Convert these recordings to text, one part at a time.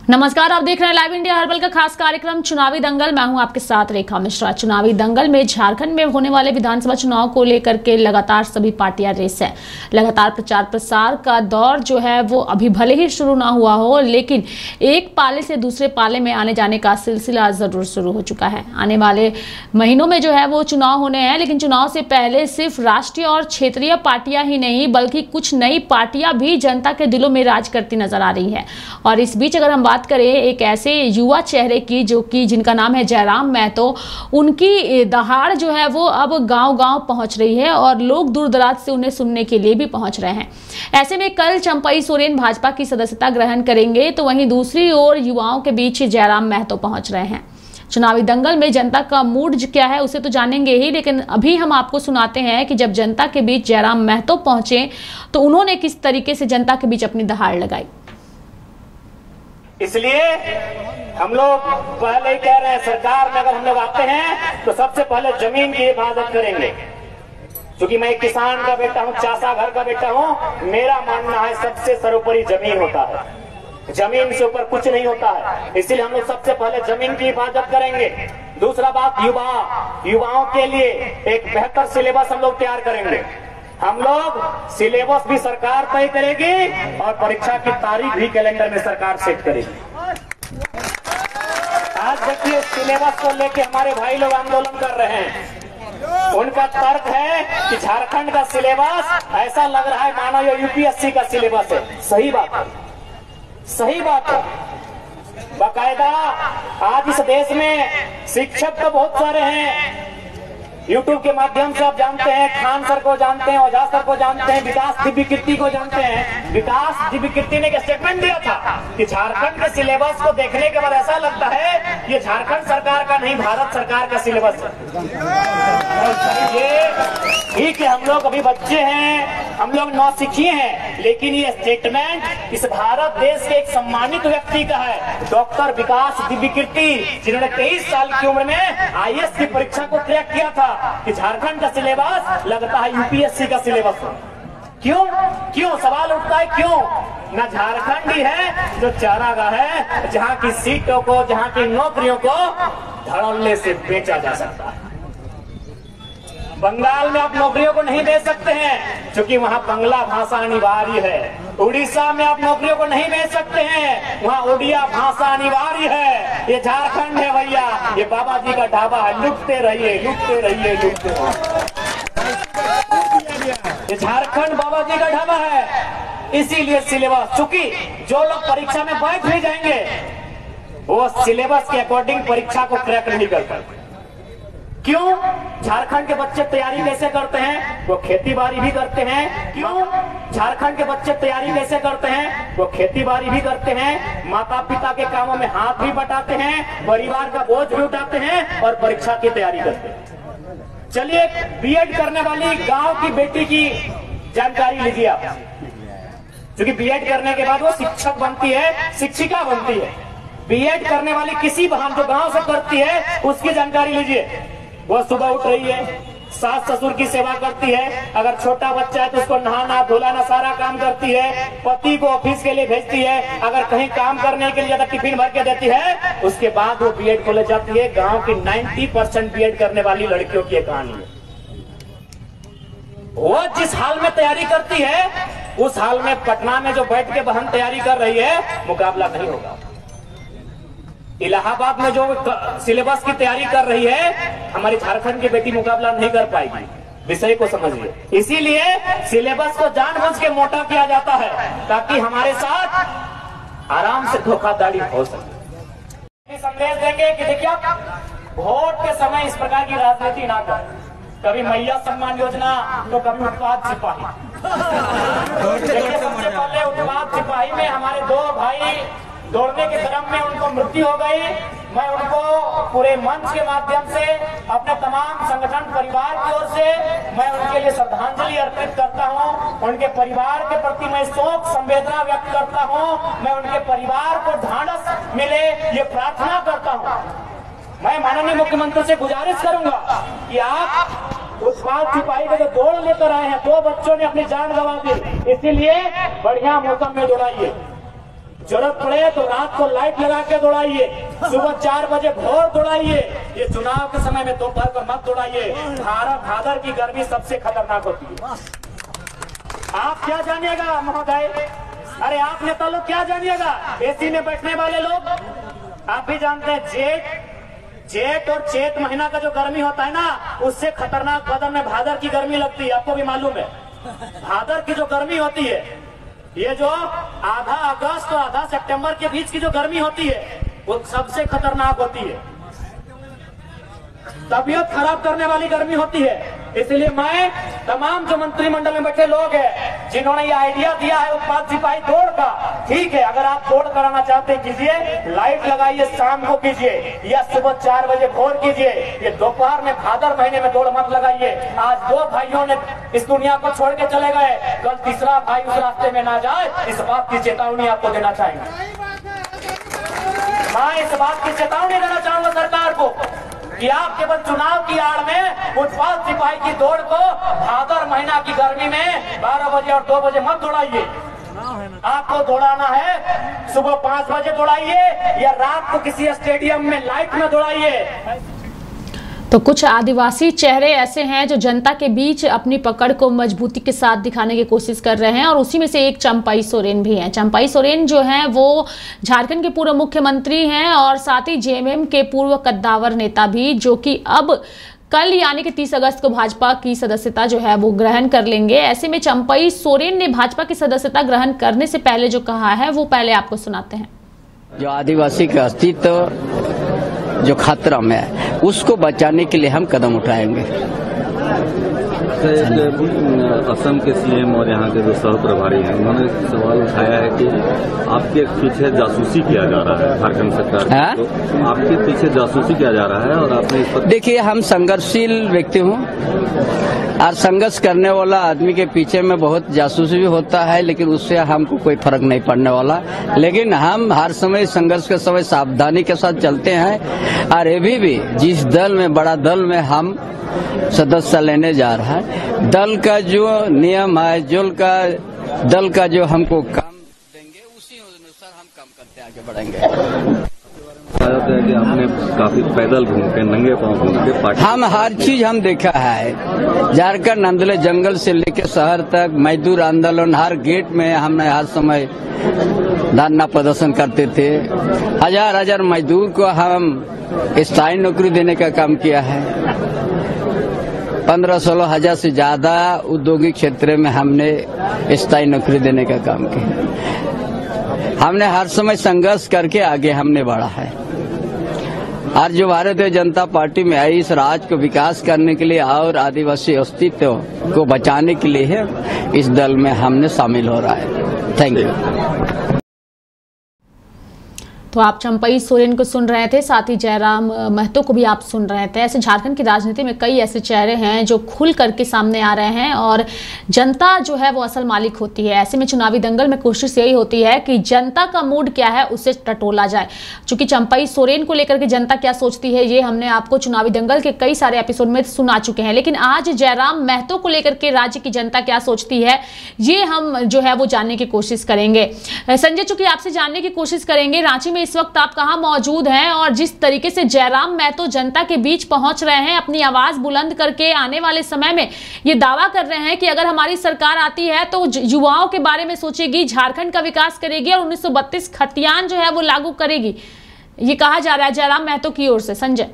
नमस्कार, आप देख रहे हैं लाइव इंडिया हर्बल का खास कार्यक्रम चुनावी दंगल। मैं हूं आपके साथ रेखा मिश्रा। चुनावी दंगल में झारखंड में होने वाले विधानसभा चुनाव को लेकर के लगातार सभी पार्टियां रेस है। लगातार प्रचार प्रसार का दौर जो है वो अभी भले ही शुरू ना हुआ हो, लेकिन एक पाले से दूसरे पाले में आने जाने का सिलसिला जरूर शुरू हो चुका है। आने वाले महीनों में जो है वो चुनाव होने हैं, लेकिन चुनाव से पहले सिर्फ राष्ट्रीय और क्षेत्रीय पार्टियां ही नहीं बल्कि कुछ नई पार्टियां भी जनता के दिलों में राज करती नजर आ रही है। और इस बीच अगर हम बात करें एक ऐसे युवा चेहरे की जो कि जिनका नाम है जयराम महतो, उनकी दहाड़ जो है वो अब गांव-गांव पहुंच रही है और लोग दूर दराज से उन्हें सुनने के लिए भी पहुंच रहे हैं। ऐसे में कल चंपई सोरेन भाजपा की सदस्यता ग्रहण करेंगे, तो वहीं दूसरी ओर युवाओं के बीच जयराम महतो पहुंच रहे हैं। चुनावी दंगल में जनता का मूड क्या है उसे तो जानेंगे ही, लेकिन अभी हम आपको सुनाते हैं कि जब जनता के बीच जयराम महतो पहुंचे तो उन्होंने किस तरीके से जनता के बीच अपनी दहाड़ लगाई। इसलिए हम लोग पहले ही कह रहे हैं, सरकार में अगर हम लोग आते हैं तो सबसे पहले जमीन की हिफाजत करेंगे। क्योंकि मैं एक किसान का बेटा हूं, चासा घर का बेटा हूं, मेरा मानना है सबसे सर्वोपरि जमीन होता है। जमीन से ऊपर कुछ नहीं होता है, इसलिए हम लोग सबसे पहले जमीन की हिफाजत करेंगे। दूसरा बात, युवाओं के लिए एक बेहतर सिलेबस हम लोग तैयार करेंगे। हम लोग सिलेबस भी सरकार तय करेगी और परीक्षा की तारीख भी कैलेंडर में सरकार सेट करेगी। आज देखिए, सिलेबस को लेके हमारे भाई लोग आंदोलन कर रहे हैं। उनका तर्क है कि झारखंड का सिलेबस ऐसा लग रहा है मानो ये यूपीएससी का सिलेबस है। सही बात है, सही बात है। बाकायदा आज इस देश में शिक्षक तो बहुत सारे हैं। यूट्यूब के माध्यम से आप जानते हैं, खान सर को जानते हैं, ओझा सर को जानते हैं, विकास दिव्य कीर्ति को जानते हैं। विकास दिव्य कीर्ति ने एक स्टेटमेंट दिया था कि झारखंड के सिलेबस को देखने के बाद ऐसा लगता है ये झारखंड सरकार का नहीं, भारत सरकार का सिलेबस है। ये ठीक है, हम लोग अभी बच्चे हैं, हम लोग नौसिखिए हैं, लेकिन ये स्टेटमेंट इस भारत देश के एक सम्मानित व्यक्ति का है, डॉक्टर विकास दिव्य कीर्ति, जिन्होंने 23 साल की उम्र में आईएएस की परीक्षा को क्रैक किया था कि झारखंड का सिलेबस लगता है यूपीएससी का सिलेबस। क्यों सवाल उठता है, क्यों? न झारखंड ही है जो चारागाह है, जहां की सीटों को, जहां की नौकरियों को धड़ल्ले से बेचा जा सकता है। बंगाल में आप नौकरियों को नहीं बेच सकते हैं क्योंकि वहां बंगला भाषा अनिवार्य है। उड़ीसा में आप नौकरियों को नहीं बेच सकते हैं, वहां उड़िया भाषा अनिवार्य है। ये झारखंड है भैया, ये बाबा जी का ढाबा है, लुटते रहिए, लुटते रहिए, लुटते रहिए। ये झारखंड बाबा जी का ढाबा है। इसीलिए सिलेबस, चूंकि जो लोग परीक्षा में बैठ भी जाएंगे वो सिलेबस के अकॉर्डिंग परीक्षा को क्रैक नहीं कर पाते। क्यों? झारखंड के बच्चे तैयारी कैसे करते हैं? वो खेती बाड़ी भी करते हैं। क्यों? झारखंड के बच्चे तैयारी कैसे करते हैं? वो खेती बाड़ी भी करते हैं, माता पिता के कामों में हाथ भी बटाते हैं, परिवार का बोझ भी उठाते हैं और परीक्षा की तैयारी करते हैं। चलिए, बीएड करने वाली गांव की बेटी की जानकारी लीजिए आप। क्योंकि बीएड करने के बाद वो शिक्षक बनती है, शिक्षिका बनती है। बीएड करने वाली किसी बहन जो गांव से करती है उसकी जानकारी लीजिए। वो सुबह उठ रही है, सास ससुर की सेवा करती है, अगर छोटा बच्चा है तो उसको नहाना धुलाना सारा काम करती है, पति को ऑफिस के लिए भेजती है, अगर कहीं काम करने के लिए ज्यादा टिफिन भर के देती है, उसके बाद वो बीएड कॉलेज जाती है। गांव की 90% बीएड करने वाली लड़कियों की कहानी है। वो जिस हाल में तैयारी करती है उस हाल में पटना में जो बैठ के बहन तैयारी कर रही है, मुकाबला नहीं होगा। इलाहाबाद में जो सिलेबस की तैयारी कर रही है, हमारी झारखंड की बेटी मुकाबला नहीं कर पाएगी। विषय को समझिए। इसीलिए सिलेबस को जानबूझ के मोटा किया जाता है ताकि हमारे साथ आराम से धोखाधड़ी हो सके। संदेश देंगे कि देखिए, वोट के समय इस प्रकार की राजनीति ना करें। कभी मैया सम्मान योजना तो कभी उत्पाद सिपाही। देखिए, सबसे पहले उत्पाद सिपाही में हमारे 2 भाई दौड़ने के क्रम में उनको मृत्यु हो गई। मैं उनको पूरे मंच के माध्यम से, अपने तमाम संगठन परिवार की ओर से मैं उनके लिए श्रद्धांजलि अर्पित करता हूं। उनके परिवार के प्रति मैं शोक संवेदना व्यक्त करता हूं। मैं उनके परिवार को ढांढस मिले ये प्रार्थना करता हूं। मैं माननीय मुख्यमंत्री से गुजारिश करूंगा कि आप उत्पाद सिपाही का जो दौड़ लेकर आए हैं, 2 बच्चों ने अपनी जान गंवा दी, इसीलिए बढ़िया मौसम में दौड़ाइए। जरूरत पड़े तो रात को लाइट लगा के दौड़ाइए, सुबह 4 बजे भोर दौड़ाइए। ये चुनाव के समय में दोपहर को मत दौड़ाइए। भादर की गर्मी सबसे खतरनाक होती है। आप क्या जानिएगा महोदय, अरे आप नेता लोग क्या जानिएगा, एसी में बैठने वाले लोग आप भी जानते हैं जेठ और चैत महीना का जो गर्मी होता है ना, उससे खतरनाक बदन में भादर की गर्मी लगती है। आपको भी मालूम है भादर की जो गर्मी होती है, ये जो आधा अगस्त और आधा सितंबर के बीच की जो गर्मी होती है वो सबसे खतरनाक होती है, तबीयत खराब करने वाली गर्मी होती है। इसलिए मैं तमाम जो मंत्रिमंडल में बैठे लोग हैं जिन्होंने ये आइडिया दिया है उत्पाद सिपाही दौड़ का, ठीक है, अगर आप दौड़ कराना चाहते हैं कीजिए, लाइट लगाइए, शाम को कीजिए या सुबह 4 बजे भोर कीजिए। ये दोपहर में भादर महीने में दौड़ मत लगाइए। आज 2 भाइयों ने इस दुनिया को छोड़ के चले गए, कल तीसरा भाई उस रास्ते में ना जाए, इस बात की चेतावनी आपको देना चाहेंगे। मैं इस बात की चेतावनी देना चाहूंगा सरकार को कि आप केवल चुनाव की आड़ में उत्पाद सिपाही की दौड़ को भादर महीना की गर्मी में 12 बजे और 2 बजे मत दौड़ाइए। आपको दौड़ाना है सुबह 5 बजे दौड़ाइए या रात को किसी स्टेडियम में लाइट में दौड़ाइए। तो कुछ आदिवासी चेहरे ऐसे हैं जो जनता के बीच अपनी पकड़ को मजबूती के साथ दिखाने की कोशिश कर रहे हैं और उसी में से एक चंपाई सोरेन भी हैं। चंपाई सोरेन जो हैं वो झारखंड के पूर्व मुख्यमंत्री हैं और साथ ही जेएमएम के पूर्व कद्दावर नेता भी, जो कि अब कल यानी कि 30 अगस्त को भाजपा की सदस्यता जो है वो ग्रहण कर लेंगे। ऐसे में चंपाई सोरेन ने भाजपा की सदस्यता ग्रहण करने से पहले जो कहा है वो पहले आपको सुनाते हैं। जो आदिवासी का अस्तित्व जो खतरा में है उसको बचाने के लिए हम कदम उठाएंगे। असम के सीएम और यहाँ के जो सह प्रभारी हैं उन्होंने सवाल उठाया है कि आपके पीछे जासूसी किया जा रहा है झारखंड सरकार, तो आपके पीछे जासूसी किया जा रहा है और आपने इस पर देखिए, हम संघर्षशील व्यक्ति हूँ और संघर्ष करने वाला आदमी के पीछे में बहुत जासूसी भी होता है, लेकिन उससे हमको कोई फर्क नहीं पड़ने वाला। लेकिन हम हर समय संघर्ष के समय सावधानी के साथ चलते हैं और अभी भी जिस दल में, बड़ा दल में हम सदस्य लेने जा रहा है, दल का जो नियम है, दल का जो हमको काम देंगे उसी अनुसार हम काम करते आगे बढ़ेंगे। है कि आपने काफी पैदल घूम के, नंगे पांव घूम के पार्टी, हम हर चीज हम देखा है। झारखंड आंदोलन जंगल से लेकर शहर तक, मजदूर आंदोलन, हर गेट में हमने हर समय धरना प्रदर्शन करते थे। हजार मजदूर को हम स्थायी नौकरी देने का काम किया है। 15-16 हजार से ज्यादा औद्योगिक क्षेत्र में हमने स्थायी नौकरी देने का काम किया। हमने हर समय संघर्ष करके आगे हमने बढ़ा है। और जो भारतीय जनता पार्टी में आई, इस राज्य को विकास करने के लिए और आदिवासी अस्तित्व को बचाने के लिए है, इस दल में हमने शामिल हो रहा है। Thank you. तो आप चंपाई सोरेन को सुन रहे थे, साथ ही जयराम महतो को भी आप सुन रहे थे। ऐसे झारखंड की राजनीति में कई ऐसे चेहरे हैं जो खुल करके सामने आ रहे हैं और जनता जो है वो असल मालिक होती है। ऐसे में चुनावी दंगल में कोशिश यही होती है कि जनता का मूड क्या है उसे टटोला जाए। चूंकि चंपाई सोरेन को लेकर के जनता क्या सोचती है ये हमने आपको चुनावी दंगल के कई सारे एपिसोड में सुना चुके हैं, लेकिन आज जयराम महतो को लेकर के राज्य की जनता क्या सोचती है ये हम जो है वो जानने की कोशिश करेंगे। संजय, चूंकि आपसे जानने की कोशिश करेंगे, रांची में इस वक्त आप कहां मौजूद हैं और जिस तरीके से जयराम महतो जनता के बीच पहुंच रहे हैं, अपनी आवाज बुलंद करके आने वाले समय में ये दावा कर रहे हैं कि अगर हमारी सरकार आती है तो युवाओं के बारे में सोचेगी, झारखंड का विकास करेगी और 1932 खतियान जो है वो लागू करेगी, ये कहा जा रहा है जयराम महतो की ओर से। संजय,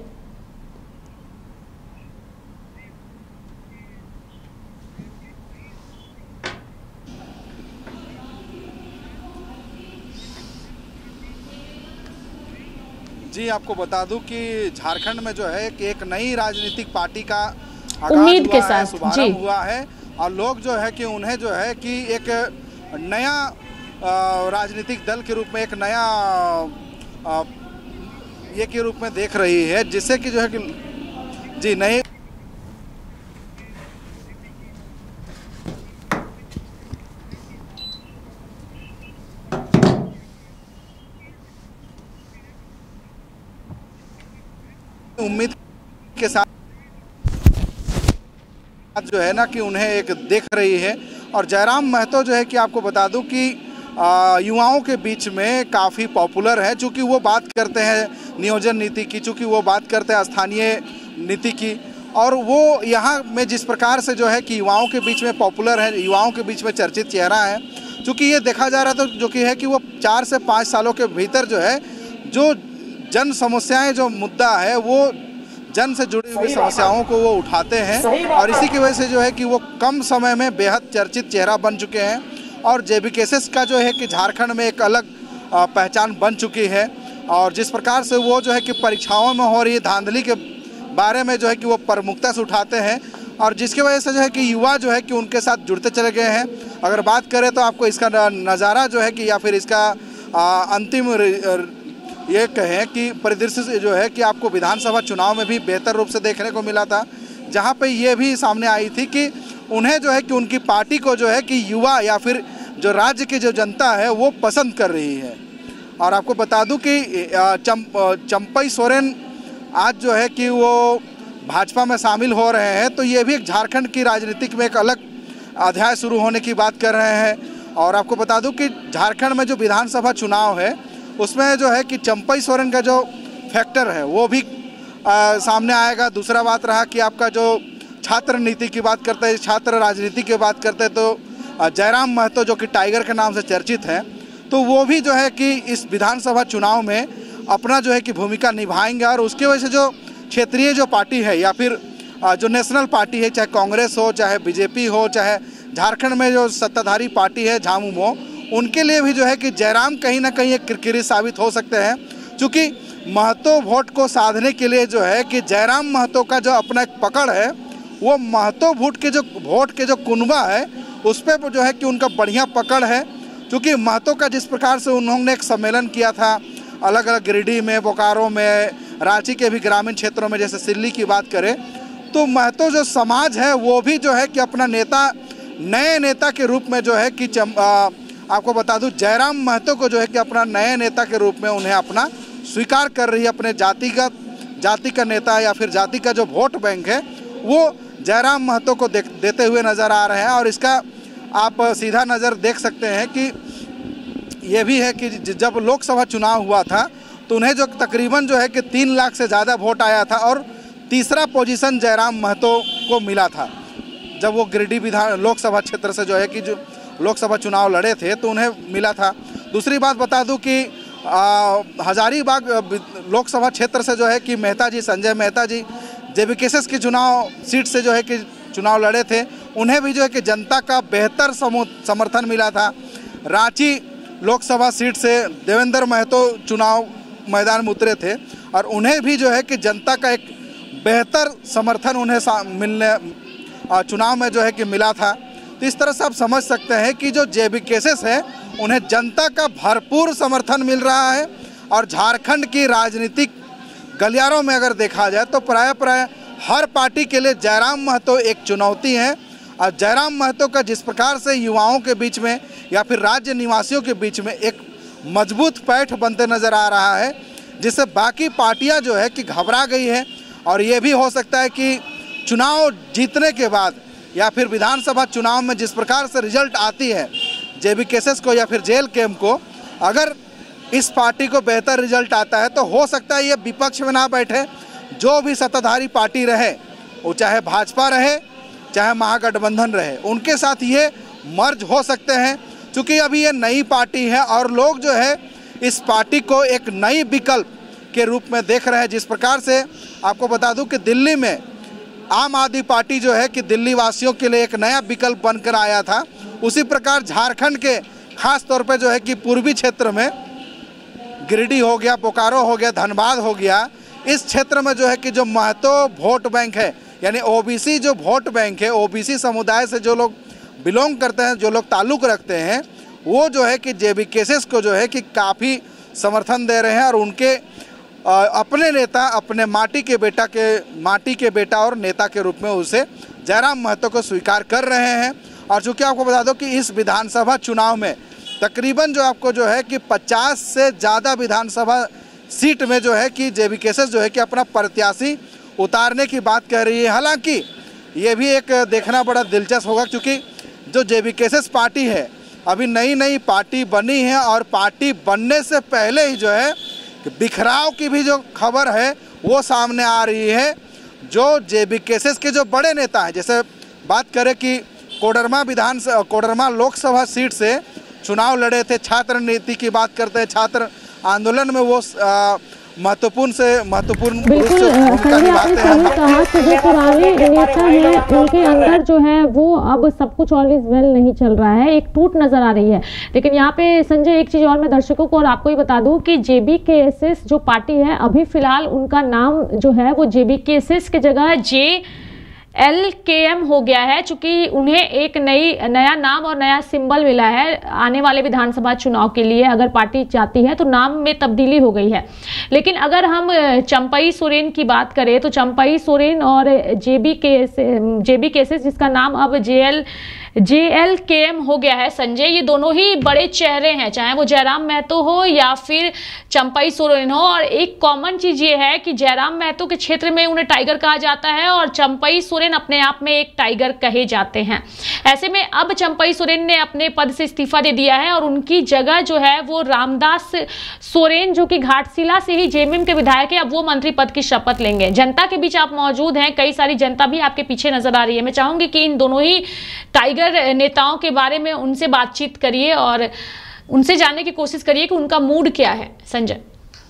जी, आपको बता दूं कि झारखंड में जो है कि एक नई राजनीतिक पार्टी का उम्मीद के साथ शुभारंभ हुआ है और लोग जो है कि उन्हें जो है कि एक नया राजनीतिक दल के रूप में, एक नया ये के रूप में देख रही है, जिससे कि जो है कि जी नई उम्मीद के साथ जो है ना कि उन्हें एक देख रही है। और जयराम महतो जो है कि आपको बता दूं कि युवाओं के बीच में काफ़ी पॉपुलर है, चूँकि वो बात करते हैं नियोजन नीति की, चूँकि वो बात करते हैं स्थानीय नीति की, और वो यहाँ में जिस प्रकार से जो है कि युवाओं के बीच में पॉपुलर है, युवाओं के बीच में चर्चित चेहरा है। चूँकि ये देखा जा रहा था जो कि है कि वो 4 से 5 सालों के भीतर जो है जो जन समस्याएं, जो मुद्दा है वो जन से जुड़ी हुई समस्याओं को वो उठाते हैं, और इसी की वजह से जो है कि वो कम समय में बेहद चर्चित चेहरा बन चुके हैं। और जेबी केसेस का जो है कि झारखंड में एक अलग पहचान बन चुकी है, और जिस प्रकार से वो जो है कि परीक्षाओं में हो रही धांधली के बारे में जो है कि वो प्रमुखता से उठाते हैं, और जिसकी वजह से जो है कि युवा जो है कि उनके साथ जुड़ते चले गए हैं। अगर बात करें तो आपको इसका नज़ारा जो है कि या फिर इसका अंतिम ये कहें कि परिदृश्य से जो है कि आपको विधानसभा चुनाव में भी बेहतर रूप से देखने को मिला था, जहां पे ये भी सामने आई थी कि उन्हें जो है कि उनकी पार्टी को जो है कि युवा या फिर जो राज्य की जो जनता है वो पसंद कर रही है। और आपको बता दूं कि चंपई सोरेन आज जो है कि वो भाजपा में शामिल हो रहे हैं, तो ये भी एक झारखंड की राजनीतिक में एक अलग अध्याय शुरू होने की बात कर रहे हैं। और आपको बता दूं कि झारखंड में जो विधानसभा चुनाव है उसमें जो है कि चंपई सोरेन का जो फैक्टर है वो भी सामने आएगा। दूसरा बात रहा कि आपका जो छात्र नीति की बात करते हैं, छात्र राजनीति की बात करते हैं, तो जयराम महतो जो कि टाइगर के नाम से चर्चित हैं, तो वो भी जो है कि इस विधानसभा चुनाव में अपना जो है कि भूमिका निभाएंगे। और उसकी वजह से जो क्षेत्रीय जो पार्टी है या फिर जो नेशनल पार्टी है, चाहे कांग्रेस हो, चाहे बीजेपी हो, चाहे झारखंड में जो सत्ताधारी पार्टी है झामुमो, उनके लिए भी जो है कि जयराम कहीं ना कहीं एक किरकिरी साबित हो सकते हैं। क्योंकि महतो वोट को साधने के लिए जो है कि जयराम महतो का जो अपना एक पकड़ है, वो महतो वोट के जो कुनबा है उस पर जो है कि उनका बढ़िया पकड़ है। क्योंकि महतो का जिस प्रकार से उन्होंने एक सम्मेलन किया था अलग अलग गिरिडीह में, बोकारो में, रांची के भी ग्रामीण क्षेत्रों में, जैसे सिल्ली की बात करें, तो महतो जो समाज है वो भी जो है कि अपना नेता, नए नेता के रूप में जो है कि आपको बता दूं जयराम महतो को जो है कि अपना नए नेता के रूप में उन्हें अपना स्वीकार कर रही है। अपने जाति का नेता या फिर जाति का जो वोट बैंक है वो जयराम महतो को देते हुए नज़र आ रहे हैं। और इसका आप सीधा नज़र देख सकते हैं कि ये भी है कि जब लोकसभा चुनाव हुआ था तो उन्हें जो तकरीबन जो है कि 3 लाख से ज़्यादा वोट आया था, और तीसरा पोजीशन जयराम महतो को मिला था जब वो गिरिडीह लोकसभा क्षेत्र से जो है कि जो लोकसभा चुनाव लड़े थे तो उन्हें मिला था। दूसरी बात बता दूं कि हजारीबाग लोकसभा क्षेत्र से जो है कि मेहता जी, संजय मेहता जी जेबी केसेस की चुनाव सीट से जो है कि चुनाव लड़े थे, उन्हें भी जो है कि जनता का बेहतर समर्थन मिला था। रांची लोकसभा सीट से देवेंद्र महतो चुनाव मैदान में उतरे थे और उन्हें भी जो है कि जनता का एक बेहतर समर्थन उन्हें चुनाव में जो है कि मिला था। तो इस तरह से आप समझ सकते हैं कि जो जेबी केसेस है उन्हें जनता का भरपूर समर्थन मिल रहा है। और झारखंड की राजनीतिक गलियारों में अगर देखा जाए तो प्राय हर पार्टी के लिए जयराम महतो एक चुनौती है। और जयराम महतो का जिस प्रकार से युवाओं के बीच में या फिर राज्य निवासियों के बीच में एक मजबूत पैठ बनते नज़र आ रहा है, जिससे बाकी पार्टियां जो है कि घबरा गई है। और ये भी हो सकता है कि चुनाव जीतने के बाद या फिर विधानसभा चुनाव में जिस प्रकार से रिजल्ट आती है जेबी केसेस को या फिर जेल कैंप को, अगर इस पार्टी को बेहतर रिजल्ट आता है तो हो सकता है ये विपक्ष में ना बैठे, जो भी सत्ताधारी पार्टी रहे, वो चाहे भाजपा रहे चाहे महागठबंधन रहे, उनके साथ ये मर्ज हो सकते हैं। क्योंकि अभी ये नई पार्टी है और लोग जो है इस पार्टी को एक नई विकल्प के रूप में देख रहे हैं। जिस प्रकार से आपको बता दूं कि दिल्ली में आम आदमी पार्टी जो है कि दिल्ली वासियों के लिए एक नया विकल्प बनकर आया था, उसी प्रकार झारखंड के खास तौर पे जो है कि पूर्वी क्षेत्र में गिरिडीह हो गया, बोकारो हो गया, धनबाद हो गया, इस क्षेत्र में जो है कि जो महतो वोट बैंक है, यानी ओबीसी जो वोट बैंक है, ओबीसी समुदाय से जो लोग बिलोंग करते हैं, जो लोग ताल्लुक़ रखते हैं, वो जो है कि जेबी केसेस को जो है कि काफ़ी समर्थन दे रहे हैं। और उनके अपने नेता, अपने माटी के बेटा और नेता के रूप में उसे जयराम महतो को स्वीकार कर रहे हैं। और चूँकि आपको बता दो कि इस विधानसभा चुनाव में तकरीबन जो आपको जो है कि 50 से ज़्यादा विधानसभा सीट में जो है कि जेबी केसेस जो है कि अपना प्रत्याशी उतारने की बात कह रही है। हालांकि ये भी एक देखना बड़ा दिलचस्प होगा, क्योंकि जो जेबी केसेस पार्टी है अभी नई नई पार्टी बनी है और पार्टी बनने से पहले ही जो है कि बिखराव की भी जो खबर है वो सामने आ रही है। जो जेबीकेएसएस के जो बड़े नेता हैं, जैसे बात करें कि कोडरमा लोकसभा सीट से चुनाव लड़े थे, छात्र नीति की बात करते हैं, छात्र आंदोलन में वो महत्वपूर्ण बिल्कुल संजय, आपने सही कहा कि जो पुराने नेता हैं उनके अंदर जो है वो अब सब कुछ ऑलवेज वेल नहीं चल रहा है, एक टूट नजर आ रही है। लेकिन यहाँ पे संजय एक चीज और मैं दर्शकों को और आपको ही बता दूं कि जेबीकेएसएस जो पार्टी है अभी फिलहाल उनका नाम जो है वो जेबीकेएसएस की जगह JLKM हो गया है, चूंकि उन्हें एक नया नाम और नया सिंबल मिला है आने वाले विधानसभा चुनाव के लिए। अगर पार्टी चाहती है तो नाम में तब्दीली हो गई है। लेकिन अगर हम चंपई सोरेन की बात करें तो चंपई सोरेन और जेबीकेएसएस जिसका नाम अब JLKM हो गया है संजय, ये दोनों ही बड़े चेहरे हैं, चाहे वो जयराम महतो हो या फिर चंपई सोरेन हो। और एक कॉमन चीज ये है कि जयराम महतो के क्षेत्र में उन्हें टाइगर कहा जाता है और चंपई सोरेन अपने आप में एक टाइगर कहे जाते हैं। ऐसे में अब चंपई सोरेन ने अपने पद से इस्तीफा दे दिया है और उनकी जगह जो है वो रामदास सोरेन जो कि घाटशिला से ही जेएमएम के विधायक है, अब वो मंत्री पद की शपथ लेंगे। जनता के बीच आप मौजूद हैं, कई सारी जनता भी आपके पीछे नजर आ रही है। मैं चाहूंगी कि इन दोनों ही टाइगर नेताओं के बारे में उनसे बातचीत करिए और उनसे जानने की कोशिश करिए कि उनका मूड क्या है। संजय,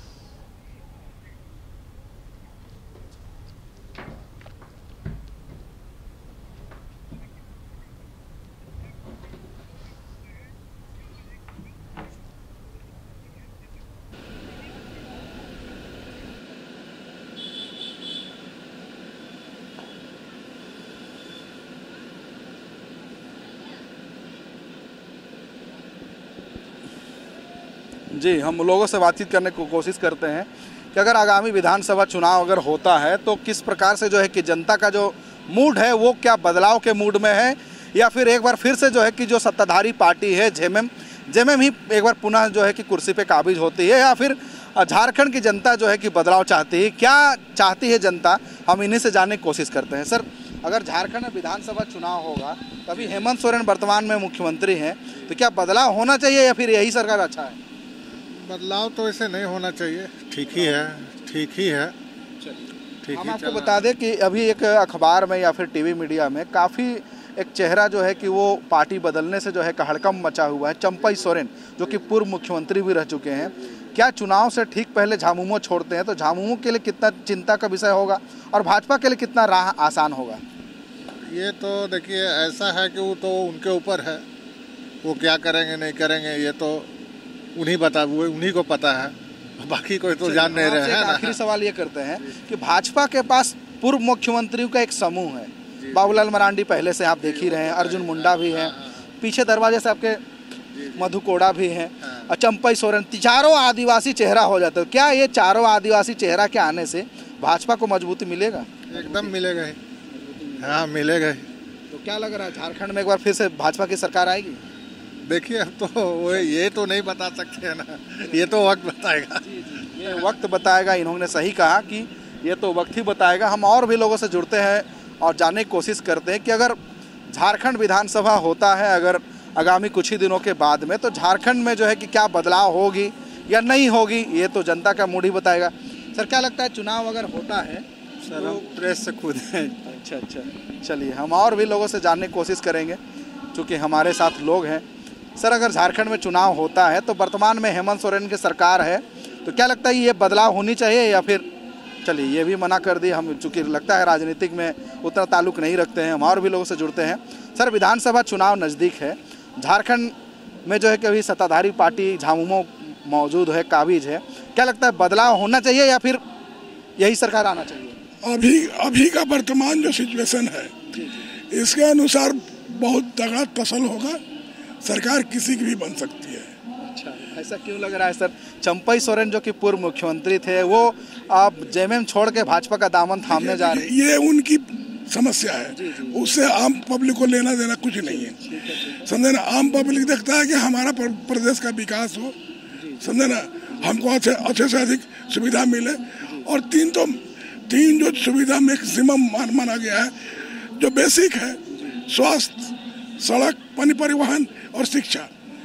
जी, हम लोगों से बातचीत करने की कोशिश करते हैं कि अगर आगामी विधानसभा चुनाव अगर होता है तो किस प्रकार से जो है कि जनता का जो मूड है वो क्या बदलाव के मूड में है, या फिर एक बार फिर से जो है कि जो सत्ताधारी पार्टी है जेएमएम ही एक बार पुनः जो है कि कुर्सी पे काबिज होती है, या फिर झारखंड की जनता जो है कि बदलाव चाहती है। क्या चाहती है जनता, हम इन्हीं से जानने की कोशिश करते हैं। सर, अगर झारखंड में विधानसभा चुनाव होगा तभी हेमंत सोरेन वर्तमान में मुख्यमंत्री हैं, तो क्या बदलाव होना चाहिए या फिर यही सरकार अच्छा है? बदलाव तो ऐसे नहीं होना चाहिए, ठीक ही है, ठीक ही है। हम आपको बता दें कि अभी एक अखबार में या फिर टीवी मीडिया में काफ़ी एक चेहरा जो है कि वो पार्टी बदलने से जो है हड़कंप मचा हुआ है। चंपई सोरेन जो कि पूर्व मुख्यमंत्री भी रह चुके हैं, क्या चुनाव से ठीक पहले झामुमो छोड़ते हैं तो झामुमो के लिए कितना चिंता का विषय होगा और भाजपा के लिए कितना राह आसान होगा? ये तो देखिए ऐसा है कि वो तो उनके ऊपर है, वो क्या करेंगे नहीं करेंगे ये तो उन्हीं को पता है, बाकी कोई तो जान नहीं रहे हैं। आखिरी सवाल ये करते हैं कि भाजपा के पास पूर्व मुख्यमंत्रियों का एक समूह है, बाबूलाल मरांडी पहले से आप देख ही रहे हैं, अर्जुन मुंडा भी हैं, पीछे दरवाजे से आपके मधु कोड़ा भी हैं और चंपई सोरेन, चारों आदिवासी चेहरा हो जाता है। क्या ये चारों आदिवासी चेहरा के आने से भाजपा को मजबूती मिलेगा? एकदम मिलेगा ही, हाँ मिलेगा ही। तो क्या लग रहा है झारखंड में एक बार फिर से भाजपा की सरकार आएगी? देखिए अब तो वो ये तो नहीं बता सकते हैं ना, ये तो वक्त बताएगा। ये वक्त बताएगा, इन्होंने सही कहा कि ये तो वक्त ही बताएगा। हम और भी लोगों से जुड़ते हैं और जानने की कोशिश करते हैं कि अगर झारखंड विधानसभा होता है अगर आगामी कुछ ही दिनों के बाद में, तो झारखंड में जो है कि क्या बदलाव होगी या नहीं होगी, ये तो जनता का मूड ही बताएगा। सर, क्या लगता है चुनाव अगर होता है? सर हम प्रेस से खुद हैं। अच्छा, चलिए हम और भी लोगों से जानने की कोशिश करेंगे क्योंकि हमारे साथ लोग हैं। सर, अगर झारखंड में चुनाव होता है तो वर्तमान में हेमंत सोरेन की सरकार है, तो क्या लगता है ये बदलाव होनी चाहिए या फिर चलिए ये भी मना कर दी? हम चूँकि लगता है राजनीतिक में उतना ताल्लुक नहीं रखते हैं, हम और भी लोगों से जुड़ते हैं। सर, विधानसभा चुनाव नज़दीक है, झारखंड में जो है कि अभी सत्ताधारी पार्टी झामुमो मौजूद है, काबिज है, क्या लगता है बदलाव होना चाहिए या फिर यही सरकार आना चाहिए? अभी का वर्तमान जो सिचुएशन है इसके अनुसार बहुत तगड़ा टसल होगा, सरकार किसी की भी बन सकती है। अच्छा, ऐसा क्यों लग रहा है सर? चंपई सोरेन जो कि पूर्व मुख्यमंत्री थे वो अब जेएमएम छोड़ के भाजपा का दामन थामने जा रहे हैं। ये उनकी समस्या है, उससे आम पब्लिक को लेना देना कुछ नहीं है, समझे ना। आम पब्लिक देखता है कि हमारा प्रदेश का विकास हो, समझे ना, हमको अच्छे से अधिक सुविधा मिले। और तीन जो सुविधा में मैक्सिमम माना गया है, जो बेसिक है, स्वास्थ्य, सड़क, पानी परिवहन और शिक्षा,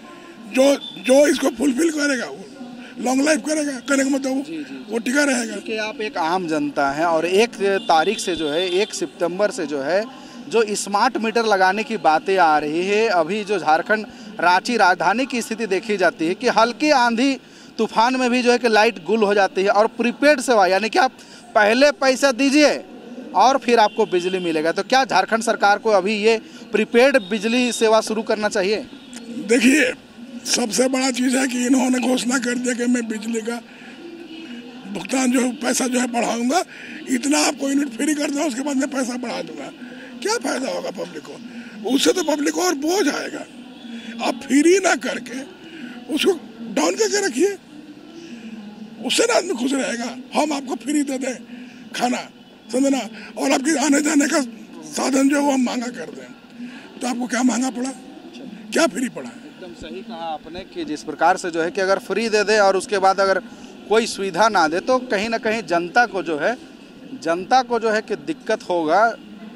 जो इसको फुलफिल करेगा वो लॉन्ग लाइफ करेगा, करने का मतलब वो टिका रहेगा। क्योंकि आप एक आम जनता हैं और 1 तारीख से जो है 1 सितंबर से जो है जो स्मार्ट मीटर लगाने की बातें आ रही है, अभी जो झारखंड रांची राजधानी की स्थिति देखी जाती है कि हल्की आंधी तूफान में भी जो है कि लाइट गुल हो जाती है और प्रीपेड सेवा यानी कि आप पहले पैसा दीजिए और फिर आपको बिजली मिलेगा। तो क्या झारखंड सरकार को अभी ये प्रीपेड बिजली सेवा शुरू करना चाहिए? देखिए, सबसे बड़ा चीज़ है कि इन्होंने घोषणा कर दिया कि मैं बिजली का भुगतान जो है पैसा जो है बढ़ाऊंगा, इतना आपको यूनिट फ्री कर दूंगा, उसके बाद मैं पैसा बढ़ा दूंगा। क्या फायदा होगा पब्लिक को? उससे तो पब्लिक को और बोझ आएगा। आप फ्री ना करके उसको डाउन करके रखिए, उससे ना आदमी खुश रहेगा। हम आपको फ्री दे दें खाना, समझना, और आपके आने जाने का साधन जो है वो हम महंगा कर दें, तो आपको क्या महंगा पड़ा, क्या फ्री पड़ा? एकदम सही कहा आपने कि जिस प्रकार से जो है कि अगर फ्री दे दे और उसके बाद अगर कोई सुविधा ना दे तो कहीं ना कहीं जनता को जो है कि दिक्कत होगा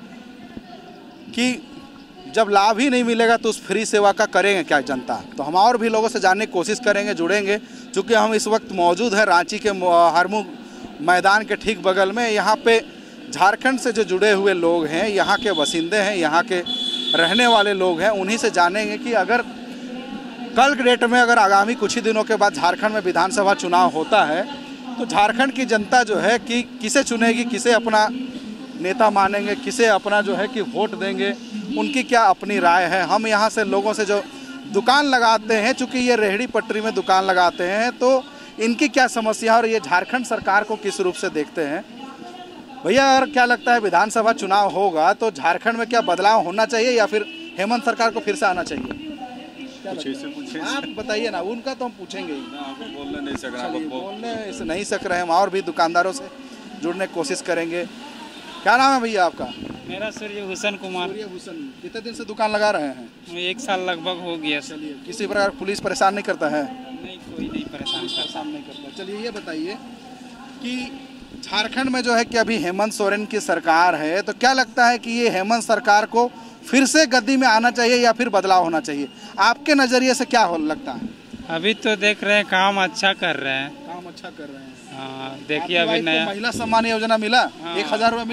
कि जब लाभ ही नहीं मिलेगा तो उस फ्री सेवा का करेंगे क्या जनता? तो हम और भी लोगों से जानने की कोशिश करेंगे, जुड़ेंगे। चूँकि हम इस वक्त मौजूद हैं रांची के हरमू मैदान के ठीक बगल में। यहाँ पे झारखंड से जो जुड़े हुए लोग हैं, यहाँ के बसिंदे हैं, यहाँ के रहने वाले लोग हैं, उन्हीं से जानेंगे कि अगर कल के डेट में अगर आगामी कुछ ही दिनों के बाद झारखंड में विधानसभा चुनाव होता है तो झारखंड की जनता जो है कि किसे चुनेगी, किसे अपना नेता मानेंगे, किसे अपना जो है कि वोट देंगे, उनकी क्या अपनी राय है। हम यहाँ से लोगों से जो दुकान लगाते हैं, चूँकि ये रेहड़ी पटरी में दुकान लगाते हैं, तो इनकी क्या समस्या और ये झारखंड सरकार को किस रूप से देखते हैं। भैया, अगर क्या लगता है विधानसभा चुनाव होगा तो झारखंड में क्या बदलाव होना चाहिए या फिर हेमंत सरकार को फिर से आना चाहिए? आप बताइए ना, उनका तो हम पूछेंगे ही। बोलने नहीं सक रहे, बोलने नहीं सक रहे हम, और भी दुकानदारों से जुड़ने की कोशिश करेंगे। क्या नाम है भैया आपका? मेरा सूर्य हुसैन कुमार। कितने दिन से दुकान लगा रहे हैं? 1 साल लगभग हो गया। चलिए, किसी प्रकार पुलिस परेशान नहीं करता है? नहीं, कोई नहीं परेशान नहीं करता। चलिए, ये बताइए कि झारखंड में जो है कि अभी हेमंत सोरेन की सरकार है, तो क्या लगता है कि ये हेमंत सरकार को फिर से गद्दी में आना चाहिए या फिर बदलाव होना चाहिए? आपके नज़रिए से क्या लगता है? अभी तो देख रहे हैं काम अच्छा कर रहे हैं। हाँ, देखिए अभी नया महिला सम्मान योजना मिला, 1000 रुपये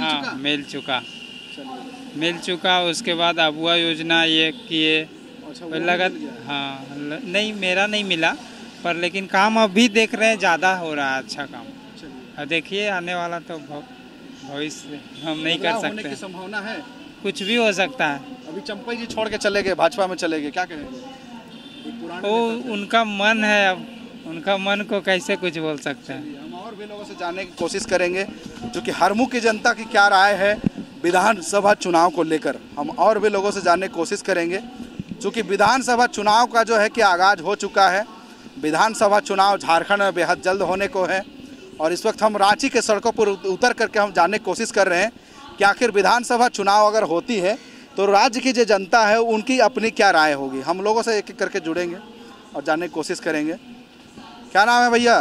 मिल चुका। उसके बाद अबुआ योजना ये किए लगा। हाँ, नहीं मेरा नहीं मिला, पर लेकिन काम अभी देख रहे हैं ज़्यादा हो रहा है, अच्छा काम। और देखिए आने वाला तो भविष्य हम नहीं कर सकते। की संभावना है, कुछ भी हो सकता है। अभी चंपई जी छोड़ के चले गए, भाजपा में चले गए, क्या कहेंगे? वो उनका मन है, अब उनका मन को कैसे कुछ बोल सकते हैं। हम और भी लोगों से जानने की कोशिश करेंगे जो कि हरमू की जनता की क्या राय है विधानसभा चुनाव को लेकर। हम और भी लोगों से जानने की कोशिश करेंगे क्योंकि विधानसभा चुनाव का जो है कि आगाज हो चुका है। विधानसभा चुनाव झारखंड में बेहद जल्द होने को है और इस वक्त हम रांची के सड़कों पर उतर करके हम जानने की कोशिश कर रहे हैं कि आखिर विधानसभा चुनाव अगर होती है तो राज्य की जो जनता है उनकी अपनी क्या राय होगी। हम लोगों से एक एक करके जुड़ेंगे और जानने की कोशिश करेंगे। क्या नाम है भैया?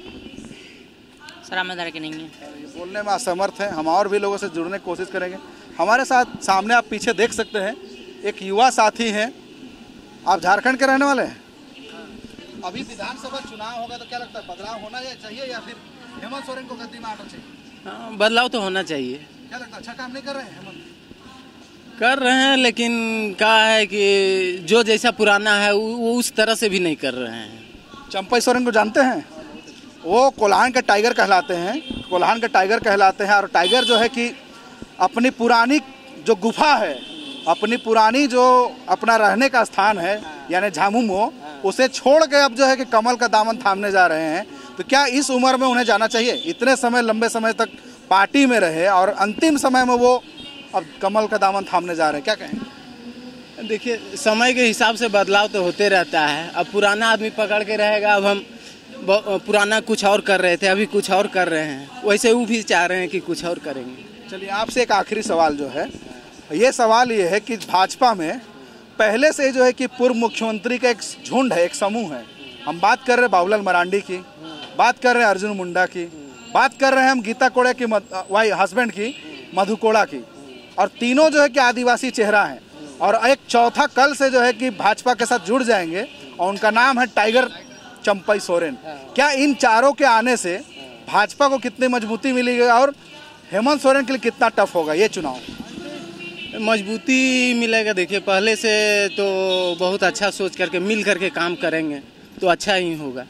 सरामदार के नहीं है, बोलने में असमर्थ है। हम और भी लोगों से जुड़ने की कोशिश करेंगे। हमारे साथ सामने आप पीछे देख सकते हैं एक युवा साथी हैं। आप झारखंड के रहने वाले हैं? अभी विधानसभा चुनाव होगा तो क्या लगता है बदलाव होना चाहिए या फिर हेमंत सोरेन को गद्दी में आना चाहिए? बदलाव तो होना चाहिए। क्या लगता है अच्छा काम नहीं कर रहे हैं हेमंत? कर रहे हैं, लेकिन क्या है कि जो जैसा पुराना है वो उस तरह से भी नहीं कर रहे हैं। चंपई सोरेन को जानते हैं? वो कोल्हान के टाइगर कहलाते हैं, कोल्हान के टाइगर कहलाते हैं। और टाइगर जो है कि अपनी पुरानी जो गुफा है, अपनी पुरानी जो अपना रहने का स्थान है यानी झामुमो, उसे छोड़ के अब जो है कि कमल का दामन थामने जा रहे हैं। तो क्या इस उम्र में उन्हें जाना चाहिए? इतने समय लंबे समय तक पार्टी में रहे और अंतिम समय में वो अब कमल का दामन थामने जा रहे हैं, क्या कहेंगे? देखिए, समय के हिसाब से बदलाव तो होते रहता है। अब पुराना आदमी पकड़ के रहेगा, अब हम पुराना कुछ और कर रहे थे, अभी कुछ और कर रहे हैं, वैसे वो भी चाह रहे हैं कि कुछ और करेंगे। चलिए, आपसे एक आखिरी सवाल जो है, ये सवाल ये है कि भाजपा में पहले से जो है कि पूर्व मुख्यमंत्री का एक झुंड है, एक समूह है। हम बात कर रहे हैं बाबूलाल मरांडी की, बात कर रहे हैं अर्जुन मुंडा की, बात कर रहे हैं हम गीता कोड़े की वाई हस्बैंड की मधु कोड़ा की, और तीनों जो है कि आदिवासी चेहरा हैं। और एक चौथा कल से जो है कि भाजपा के साथ जुड़ जाएंगे और उनका नाम है टाइगर चंपई सोरेन। क्या इन चारों के आने से भाजपा को कितनी मजबूती मिलेगी और हेमंत सोरेन के लिए कितना टफ होगा ये चुनाव? मजबूती मिलेगा। देखिए, पहले से तो बहुत अच्छा सोच करके मिल करके काम करेंगे तो अच्छा ही होगा।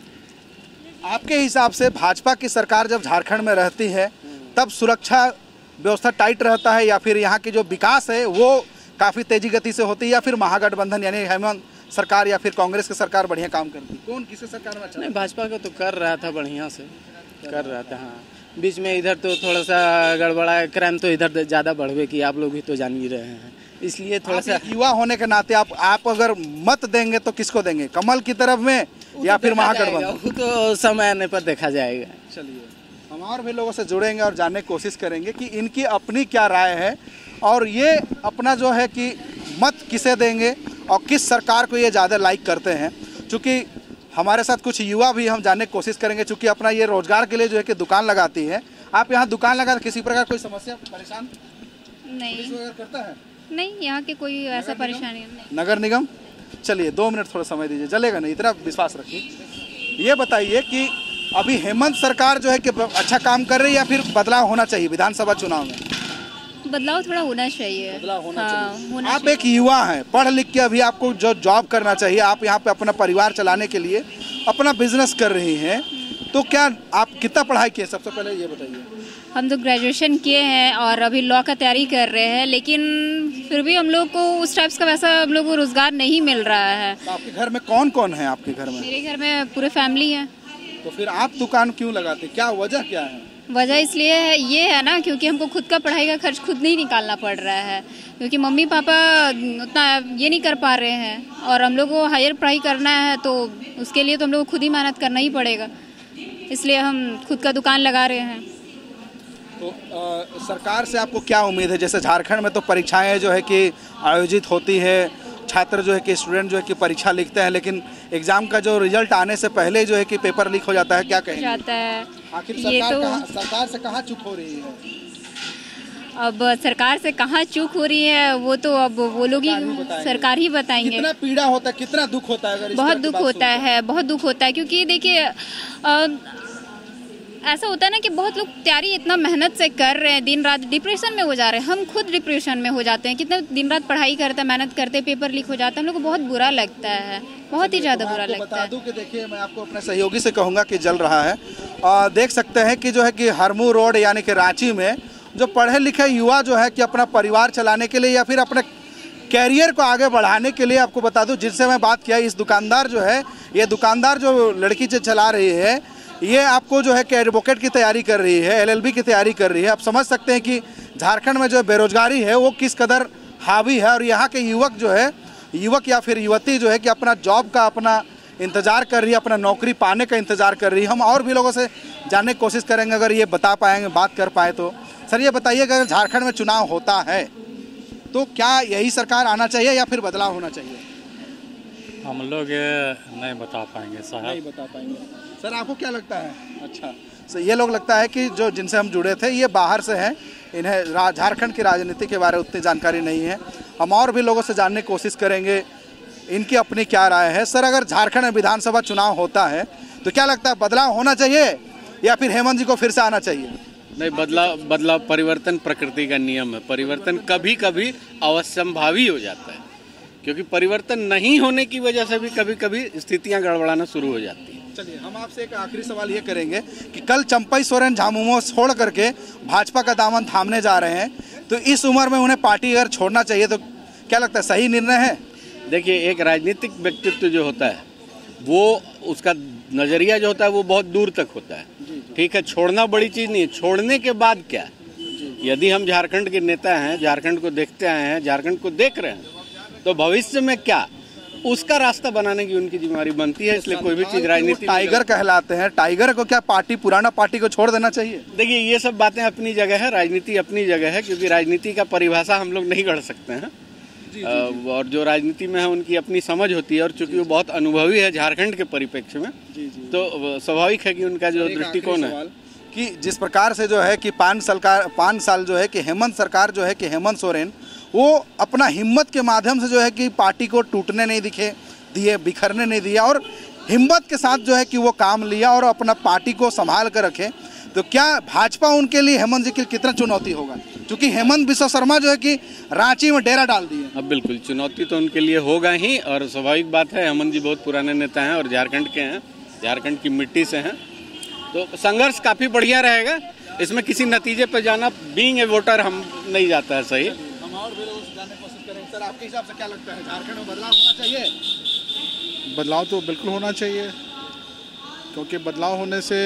आपके हिसाब से भाजपा की सरकार जब झारखंड में रहती है तब सुरक्षा व्यवस्था टाइट रहता है या फिर यहाँ की जो विकास है वो काफ़ी तेजी गति से होती है, या फिर महागठबंधन यानी हेमंत सरकार या फिर कांग्रेस की सरकार बढ़िया काम करती? कौन किसी सरकार में अच्छा? नहीं, भाजपा का तो कर रहा था, बढ़िया से कर रहा था। हाँ, बीच में इधर तो थोड़ा सा गड़बड़ा है, क्राइम तो इधर ज़्यादा बढ़वे की आप लोग भी तो जान ही रहे हैं, इसलिए थोड़ा सा युवा होने के नाते आप अगर मत देंगे तो किसको देंगे, कमल की तरफ में या फिर महागठबंधन? वो तो समय आने पर देखा जाएगा। चलिए, हम और भी लोगों से जुड़ेंगे और जानने की कोशिश करेंगे कि इनकी अपनी क्या राय है और ये अपना जो है कि मत किसे देंगे और किस सरकार को ये ज़्यादा लाइक करते हैं। चूँकि हमारे साथ कुछ युवा भी हम जानने की कोशिश करेंगे, चूँकि अपना ये रोजगार के लिए जो है कि दुकान लगाती है। आप यहाँ दुकान लगा किसी प्रकार कोई समस्या परेशान नहीं करता है? नहीं, यहाँ की कोई ऐसा परेशानी नहीं। नगर निगम? चलिए 2 मिनट थोड़ा समय दीजिए, चलेगा नहीं, इतना विश्वास रखिए। ये बताइए कि अभी हेमंत सरकार जो है कि अच्छा काम कर रही है या फिर बदलाव होना चाहिए विधानसभा चुनाव में? बदलाव थोड़ा होना चाहिए। बदलाव होना चाहिए। आप एक युवा हैं, पढ़ लिख के अभी आपको जो जॉब करना चाहिए, आप यहाँ पे अपना परिवार चलाने के लिए अपना बिजनेस कर रही हैं, तो क्या आप कितना पढ़ाई किए? सबसे पहले ये बताइए। हम तो ग्रेजुएशन किए हैं और अभी लॉ का तैयारी कर रहे हैं, लेकिन फिर भी हम लोग को उस टाइप्स का वैसा हम लोग को रोजगार नहीं मिल रहा है। तो आपके घर में कौन कौन है? आपके घर में? मेरे घर में पूरे फैमिली है। तो फिर आप दुकान क्यों लगाते, क्या वजह क्या है? वजह इसलिए है, ये है ना, क्योंकि हमको खुद का पढ़ाई का खर्च खुद नहीं निकालना पड़ रहा है, क्योंकि मम्मी पापा उतना ये नहीं कर पा रहे हैं और हम लोग को हायर पढ़ाई करना है तो उसके लिए तो हम लोग को खुद ही मेहनत करना ही पड़ेगा, इसलिए हम खुद का दुकान लगा रहे हैं। तो सरकार से आपको क्या उम्मीद है? जैसे झारखंड में तो परीक्षाएं जो है कि आयोजित होती है, छात्र जो है कि स्टूडेंट जो है कि परीक्षा लिखते हैं, लेकिन एग्जाम का जो रिजल्ट आने से पहले जो है कि पेपर लीक हो जाता है, क्या कहेंगे? जाता है। आखिर ये सरकार से कहाँ चूक हो रही है? अब सरकार से कहाँ चूक हो रही है वो तो अब वो लोग ही सरकार ही बताएंगे। कितना पीड़ा होता है, कितना दुख होता है? अगर बहुत दुख होता है, बहुत दुख होता है, क्योंकि देखिए ऐसा होता है ना कि बहुत लोग तैयारी इतना मेहनत से कर रहे हैं, दिन रात डिप्रेशन में हो जा रहे हैं। हम खुद डिप्रेशन में हो जाते हैं, कितने दिन रात पढ़ाई करते हैं, मेहनत करते हैं, पेपर लीक हो जाता है, हम लोग को बहुत बुरा लगता है, बहुत ही ज़्यादा बुरा लगता है। बता दूं कि देखिए, मैं आपको अपने सहयोगी से कहूँगा कि जल रहा है। देख सकते हैं कि जो है कि हरमू रोड यानी कि रांची में जो पढ़े लिखे युवा जो है कि अपना परिवार चलाने के लिए या फिर अपने कैरियर को आगे बढ़ाने के लिए, आपको बता दूं जिनसे मैं बात किया, इस दुकानदार जो है, ये दुकानदार जो लड़की जो चला रही है, ये आपको जो है कि एडवोकेट की तैयारी कर रही है, LLB की तैयारी कर रही है। आप समझ सकते हैं कि झारखंड में जो बेरोजगारी है वो किस कदर हावी है और यहाँ के युवक जो है, युवक या फिर युवती जो है कि अपना जॉब का अपना इंतज़ार कर रही है, अपना नौकरी पाने का इंतज़ार कर रही है। हम और भी लोगों से जानने की कोशिश करेंगे, अगर ये बता पाएंगे, बात कर पाए तो। सर ये बताइए, अगर झारखंड में चुनाव होता है तो क्या यही सरकार आना चाहिए या फिर बदलाव होना चाहिए? हम लोग नहीं बता पाएंगे साहब। नहीं बता पाएंगे। सर आपको क्या लगता है? अच्छा, तो ये लोग लगता है कि जो जिनसे हम जुड़े थे ये बाहर से हैं, इन्हें झारखंड की राजनीति के बारे में उतनी जानकारी नहीं है। हम और भी लोगों से जानने की कोशिश करेंगे इनकी अपनी क्या राय है। सर अगर झारखंड में विधानसभा चुनाव होता है तो क्या लगता है, बदलाव होना चाहिए या फिर हेमंत जी को फिर से आना चाहिए? नहीं, बदलाव परिवर्तन प्रकृति का नियम है। परिवर्तन कभी कभी अवश्यंभावी हो जाता है, क्योंकि परिवर्तन नहीं होने की वजह से भी कभी कभी स्थितियां गड़बड़ाना शुरू हो जाती हैं। चलिए, हम आपसे एक आखिरी सवाल ये करेंगे कि कल चंपई सोरेन झामुमो छोड़ करके भाजपा का दामन थामने जा रहे हैं, तो इस उम्र में उन्हें पार्टी अगर छोड़ना चाहिए तो क्या लगता है, सही निर्णय है? देखिए, एक राजनीतिक व्यक्तित्व जो होता है वो, उसका नज़रिया जो होता है वो बहुत दूर तक होता है। ठीक है, छोड़ना बड़ी चीज़ नहीं है, छोड़ने के बाद क्या? यदि हम झारखंड के नेता हैं, झारखंड को देखते आए हैं, झारखंड को देख रहे हैं, तो भविष्य में क्या, उसका रास्ता बनाने की उनकी जिम्मेदारी बनती है। इसलिए कोई भी चीज़ राजनीति टाइगर कहलाते हैं, टाइगर को क्या पार्टी, पुराना पार्टी को छोड़ देना चाहिए? देखिए, ये सब बातें अपनी जगह है, राजनीति अपनी जगह है, क्योंकि राजनीति का परिभाषा हम लोग नहीं गढ़ सकते हैं। और जो राजनीति में है उनकी अपनी समझ होती है, और चूंकि वो बहुत अनुभवी है झारखंड के परिप्रेक्ष्य में, तो स्वाभाविक है कि उनका जो दृष्टिकोण है कि जिस प्रकार से जो है कि 5 साल जो है कि हेमंत सरकार जो है कि हेमंत सोरेन वो अपना हिम्मत के माध्यम से जो है कि पार्टी को टूटने नहीं दिखे, दिए, बिखरने नहीं दिया और हिम्मत के साथ जो है कि वो काम लिया और अपना पार्टी को संभाल कर रखे। तो क्या भाजपा उनके लिए हेमंत जी की कितना चुनौती होगा, क्योंकि हेमंत बिस्वा शर्मा जो है कि रांची में डेरा डाल दिए। अब बिल्कुल चुनौती तो उनके लिए होगा ही, और स्वाभाविक बात है, हेमंत जी बहुत पुराने नेता हैं और झारखंड के हैं, झारखंड की मिट्टी से हैं, तो संघर्ष काफ़ी बढ़िया रहेगा। इसमें किसी नतीजे पर जाना, बीइंग ए वोटर, हम नहीं जाता है सही। हम और भी लोगों से जानने की कोशिश करेंगे। सर, आपके हिसाब से क्या लगता है, झारखंड में बदलाव होना चाहिए? बदलाव तो बिल्कुल होना चाहिए, क्योंकि बदलाव होने से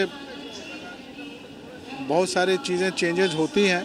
बहुत सारी चीज़ें चेंजेज होती हैं,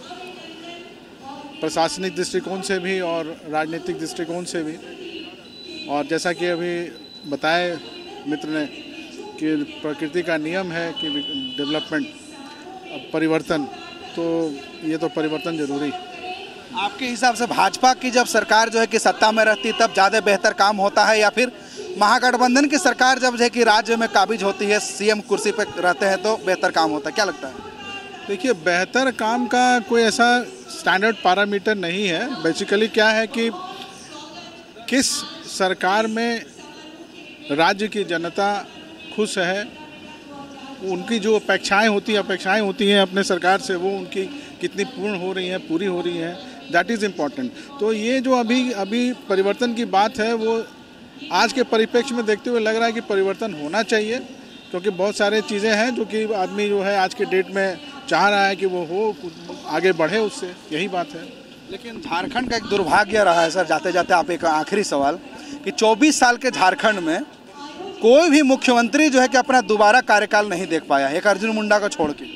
प्रशासनिक दृष्टिकोण से भी और राजनीतिक दृष्टिकोण से भी। और जैसा कि अभी बताए मित्र ने कि प्रकृति का नियम है कि डेवलपमेंट, परिवर्तन, तो ये तो परिवर्तन जरूरी। आपके हिसाब से भाजपा की जब सरकार जो है कि सत्ता में रहती तब ज़्यादा बेहतर काम होता है, या फिर महागठबंधन की सरकार जब जो है कि राज्य में काबिज होती है, सीएम कुर्सी पर रहते हैं तो बेहतर काम होता है, क्या लगता है? देखिए, बेहतर काम का कोई ऐसा स्टैंडर्ड पैरामीटर नहीं है। बेसिकली क्या है कि किस सरकार में राज्य की जनता खुश है, उनकी जो अपेक्षाएं होती हैं अपने सरकार से, वो उनकी कितनी पूर्ण हो रही हैं, पूरी हो रही हैं, दैट इज़ इम्पॉर्टेंट। तो ये जो अभी परिवर्तन की बात है, वो आज के परिप्रेक्ष्य में देखते हुए लग रहा है कि परिवर्तन होना चाहिए, क्योंकि बहुत सारे चीज़ें हैं जो कि आदमी जो है आज के डेट में चाह रहा है कि वो हो, आगे बढ़े उससे, यही बात है। लेकिन झारखंड का एक दुर्भाग्य रहा है सर, जाते जाते आप एक आखिरी सवाल, कि 24 साल के झारखंड में कोई भी मुख्यमंत्री जो है कि अपना दोबारा कार्यकाल नहीं देख पाया, एक अर्जुन मुंडा को छोड़ के।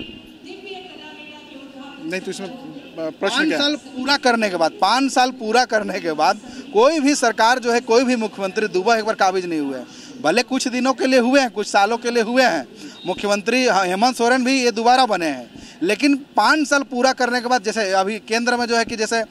नहीं तो इसमें प्रश्न क्या? 5 साल पूरा करने के बाद, 5 साल पूरा करने के बाद कोई भी सरकार जो है, कोई भी मुख्यमंत्री दोबारा एक बार काबिज नहीं हुए हैं। भले कुछ दिनों के लिए हुए हैं, कुछ सालों के लिए हुए हैं, मुख्यमंत्री हेमंत सोरेन भी ये दोबारा बने हैं, लेकिन 5 साल पूरा करने के बाद, जैसे अभी केंद्र में जो है कि जैसे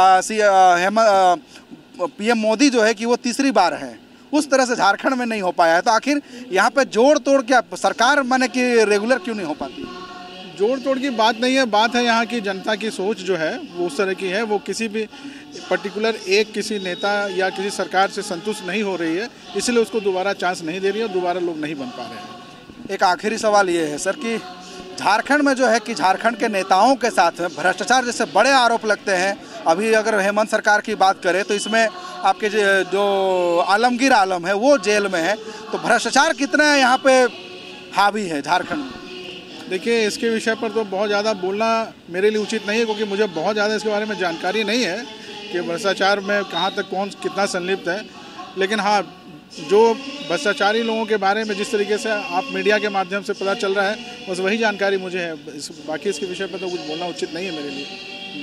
पीएम मोदी जो है कि वो तीसरी बार है, उस तरह से झारखंड में नहीं हो पाया है। तो आखिर यहाँ पे जोड़ तोड़ क्या सरकार माने कि रेगुलर क्यों नहीं हो पाती? जोड़ तोड़ की बात नहीं है, बात है यहाँ की जनता की सोच जो है वो उस तरह की है, वो किसी भी पर्टिकुलर किसी नेता या किसी सरकार से संतुष्ट नहीं हो रही है, इसलिए उसको दोबारा चांस नहीं दे रही है और दोबारा लोग नहीं बन पा रहे हैं। एक आखिरी सवाल ये है सर कि झारखंड में जो है कि झारखंड के नेताओं के साथ में भ्रष्टाचार जैसे बड़े आरोप लगते हैं। अभी अगर हेमंत सरकार की बात करें तो इसमें आपके जो आलमगीर आलम है वो जेल में है, तो भ्रष्टाचार कितना यहाँ पे हावी है झारखंड में? देखिए, इसके विषय पर तो बहुत ज़्यादा बोलना मेरे लिए उचित नहीं है, क्योंकि मुझे बहुत ज़्यादा इसके बारे में जानकारी नहीं है कि भ्रष्टाचार में कहाँ तक कौन कितना संलिप्त है। लेकिन हाँ, जो भ्रष्टाचारी लोगों के बारे में जिस तरीके से आप मीडिया के माध्यम से पता चल रहा है, बस वही जानकारी मुझे है, बाकी इसके विषय पर तो कुछ बोलना उचित नहीं है मेरे लिए।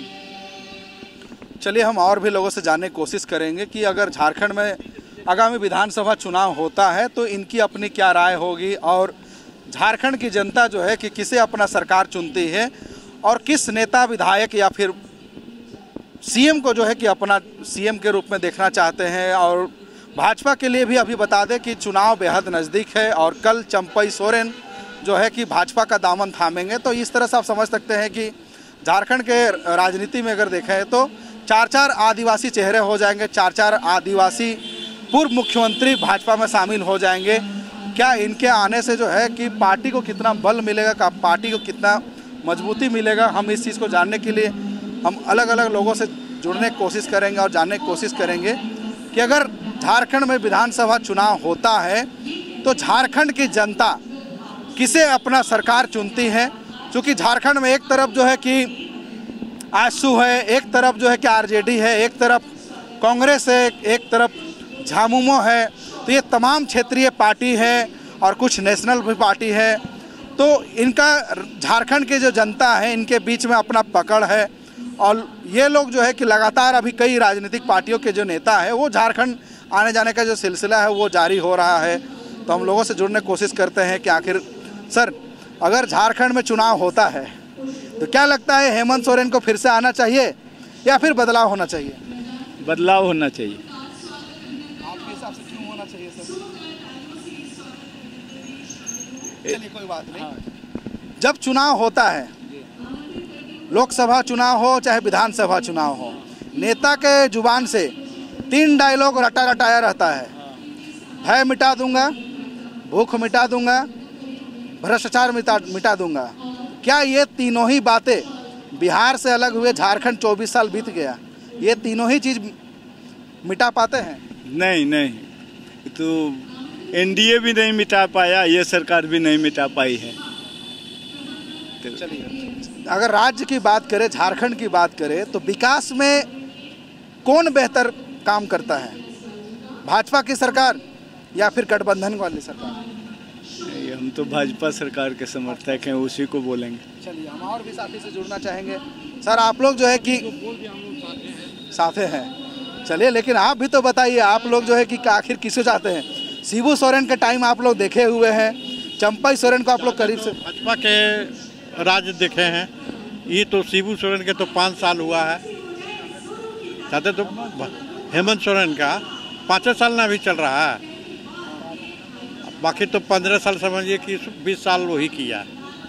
चलिए, हम और भी लोगों से जानने की कोशिश करेंगे कि अगर झारखंड में आगामी विधानसभा चुनाव होता है तो इनकी अपनी क्या राय होगी, और झारखंड की जनता जो है कि किसे अपना सरकार चुनती है, और किस नेता, विधायक या फिर सीएम को जो है कि अपना सीएम के रूप में देखना चाहते हैं। और भाजपा के लिए भी अभी बता दें कि चुनाव बेहद नज़दीक है और कल चंपई सोरेन जो है कि भाजपा का दामन थामेंगे। तो इस तरह से आप समझ सकते हैं कि झारखंड के राजनीति में अगर देखें तो 4-4 आदिवासी चेहरे हो जाएंगे, 4-4 आदिवासी पूर्व मुख्यमंत्री भाजपा में शामिल हो जाएंगे। क्या इनके आने से जो है कि पार्टी को कितना बल मिलेगा, पार्टी को कितना मजबूती मिलेगा, हम इस चीज़ को जानने के लिए हम अलग अलग लोगों से जुड़ने की कोशिश करेंगे और जानने की कोशिश करेंगे कि अगर झारखंड में विधानसभा चुनाव होता है तो झारखंड की जनता किसे अपना सरकार चुनती है। क्योंकि झारखंड में एक तरफ जो है कि आजसू है, एक तरफ जो है कि आरजेडी है, एक तरफ कांग्रेस है, एक तरफ झामुमो है, तो ये तमाम क्षेत्रीय पार्टी है और कुछ नेशनल भी पार्टी है। तो इनका झारखंड के जो जनता है इनके बीच में अपना पकड़ है, और ये लोग जो है कि लगातार अभी कई राजनीतिक पार्टियों के जो नेता है वो झारखंड आने जाने का जो सिलसिला है वो जारी हो रहा है। तो हम लोगों से जुड़ने की कोशिश करते हैं कि आखिर सर, अगर झारखंड में चुनाव होता है तो क्या लगता है, हेमंत सोरेन को फिर से आना चाहिए या फिर बदलाव होना चाहिए? बदलाव होना चाहिए। आपके हिसाब से क्यों होना चाहिए सर? चलिए, कोई बात नहीं। जब चुनाव होता है, लोकसभा चुनाव हो चाहे विधानसभा चुनाव हो, नेता के जुबान से 3 डायलॉग रटा रटाया रहता है भय मिटा दूंगा, भूख मिटा दूंगा, भ्रष्टाचार मिटा दूंगा। क्या ये तीनों ही बातें बिहार से अलग हुए झारखंड 24 साल बीत गया, ये तीनों ही चीज़ मिटा पाते हैं? नहीं, तो एनडीए भी नहीं मिटा पाया, ये सरकार भी नहीं मिटा पाई है। चलिए, अगर राज्य की बात करें, झारखंड की बात करें, तो विकास में कौन बेहतर काम करता है, भाजपा की सरकार या फिर गठबंधन वाली सरकार? हम तो भाजपा सरकार के समर्थक हैं, उसी को बोलेंगे। चलिए, हम और भी साथी से जुड़ना चाहेंगे। सर, आप लोग जो है कि साथे हैं, चलिए, लेकिन आप भी तो बताइए, आप लोग जो है कि आखिर किसे चाहते हैं? शिबू सोरेन का टाइम आप लोग देखे हुए हैं, चंपई सोरेन को आप लोग करीब से भाजपा के राज देखे हैं। ये तो शिबू सोरेन के तो 5 साल हुआ है, चाहते तो हेमंत सोरेन का 5 साल ना भी चल रहा है, बाकी तो 15 साल समझिए कि 20 साल वही किया।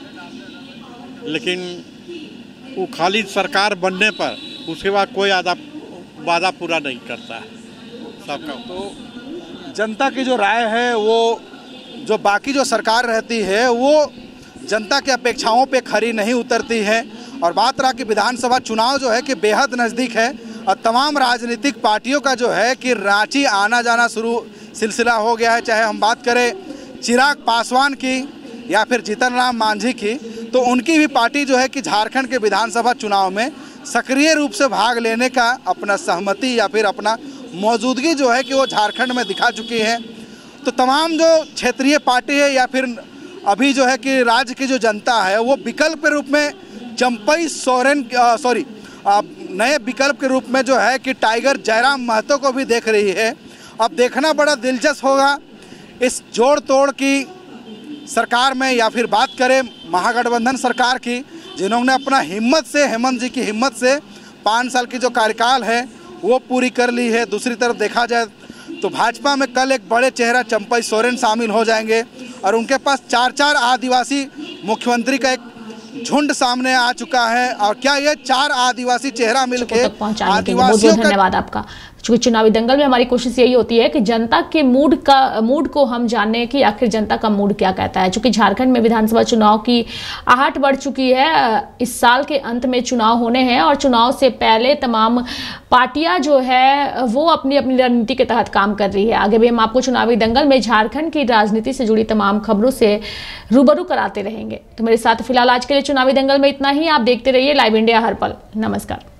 लेकिन वो खाली सरकार बनने पर उसके बाद कोई वादा पूरा नहीं करता है सबका। तो जनता की जो राय है, वो जो बाकी जो सरकार रहती है वो जनता की अपेक्षाओं पे खरी नहीं उतरती है। और बात रहा कि विधानसभा चुनाव जो है कि बेहद नज़दीक है और तमाम राजनीतिक पार्टियों का जो है कि रांची आना जाना शुरू सिलसिला हो गया है। चाहे हम बात करें चिराग पासवान की या फिर जीतन राम मांझी की, तो उनकी भी पार्टी जो है कि झारखंड के विधानसभा चुनाव में सक्रिय रूप से भाग लेने का अपना सहमति या फिर अपना मौजूदगी जो है कि वो झारखंड में दिखा चुकी है। तो तमाम जो क्षेत्रीय पार्टी है या फिर अभी जो है कि राज्य की जो जनता है वो विकल्प के रूप में चंपई सोरेन नए विकल्प के रूप में जो है कि टाइगर जयराम महतो को भी देख रही है। अब देखना बड़ा दिलचस्प होगा इस जोड़ तोड़ की सरकार में, या फिर बात करें महागठबंधन सरकार की, जिन्होंने अपना हिम्मत से, हेमंत जी की हिम्मत से 5 साल की जो कार्यकाल है वो पूरी कर ली है। दूसरी तरफ देखा जाए तो भाजपा में कल एक बड़े चेहरा चंपई सोरेन शामिल हो जाएंगे और उनके पास 4 आदिवासी मुख्यमंत्री का एक झुंड सामने आ चुका है। और क्या ये 4 आदिवासी चेहरा मिलकर आदिवासियों का... धन्यवाद आपका। चूंकि चुनावी दंगल में हमारी कोशिश यही होती है कि जनता के मूड को हम जाने कि आखिर जनता का मूड क्या कहता है। चूंकि झारखंड में विधानसभा चुनाव की आहट बढ़ चुकी है, इस साल के अंत में चुनाव होने हैं और चुनाव से पहले तमाम पार्टियां जो है वो अपनी अपनी रणनीति के तहत काम कर रही है। आगे भी हम आपको चुनावी दंगल में झारखंड की राजनीति से जुड़ी तमाम खबरों से रूबरू कराते रहेंगे। तो मेरे साथ फिलहाल आज के लिए चुनावी दंगल में इतना ही। आप देखते रहिए लाइव इंडिया हर पल। नमस्कार।